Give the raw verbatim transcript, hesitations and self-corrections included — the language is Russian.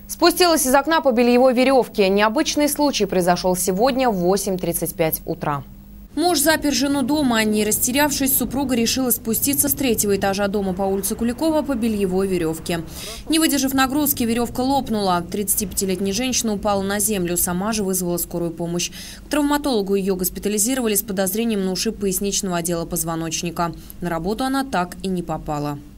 Спустилась из окна по бельевой веревке. Необычный случай произошел сегодня в восемь тридцать пять утра. Муж запер жену дома, не растерявшись, супруга решила спуститься с третьего этажа дома по улице Куликова по бельевой веревке. Не выдержав нагрузки, веревка лопнула. тридцатипятилетняя женщина упала на землю, сама же вызвала скорую помощь. К травматологу ее госпитализировали с подозрением на ушиб поясничного отдела позвоночника. На работу она так и не попала.